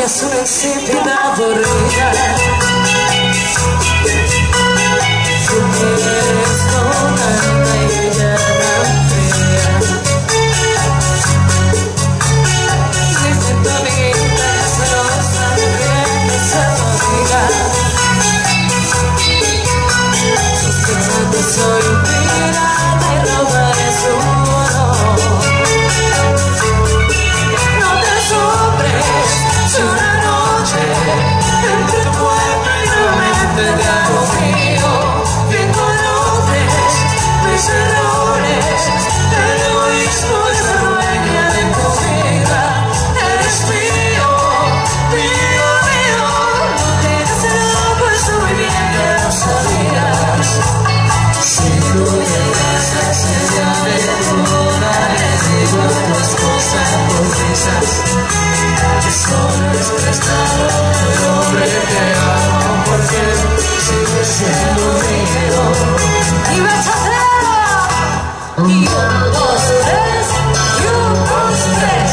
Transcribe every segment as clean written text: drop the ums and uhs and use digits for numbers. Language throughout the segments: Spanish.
es una insípida aburrida. Tú eres toda ella tan fea. Dice tu amiguita celosa que se lo diga. Sospecha que soy un pirata y robaré su honor. No te asombres si una noche entre tu cuerpo y tu mente te hago mío. Bien conoces mis errores, el egoísmo es la dueña de tu vida. Eres mío, mío, mío. No tienes el loco, eso muy bien que lo sabías. Si tú llegas a enseñarme toda, le digo tus cosas por risas. Que solo es prestado el hombre que amo, porque sigue siendo mío. Y bachata, y 1, 2, 3, y 1, 2, 3.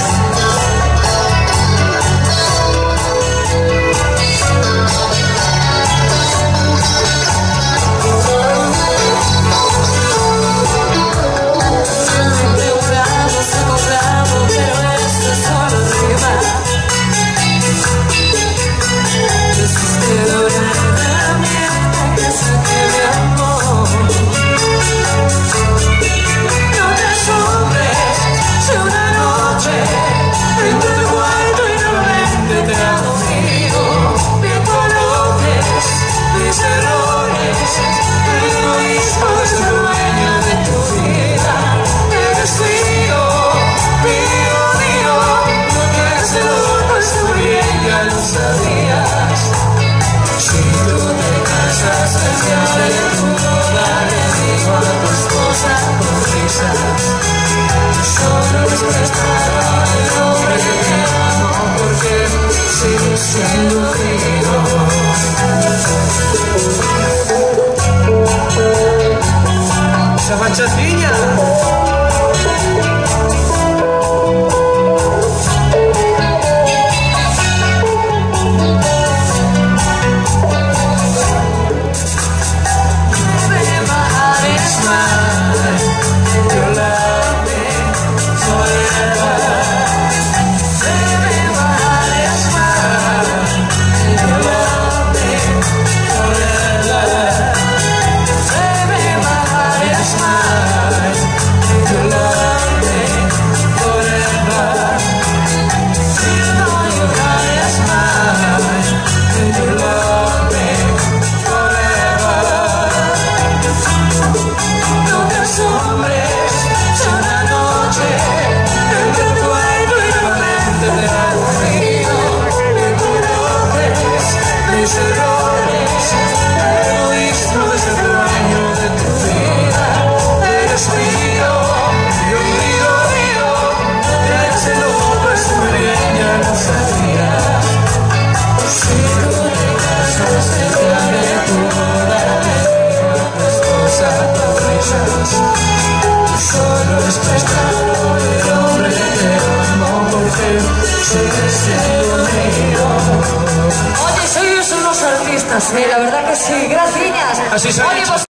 Solo es prestar al hombre que te amo, porque sigue siendo mío. Esa bachatiña. Solo es prestado el hombre que te amo, porque sigue siendo mío. Oye, sois unos artistas, la verdad que sí, gracias. Así se ha dicho.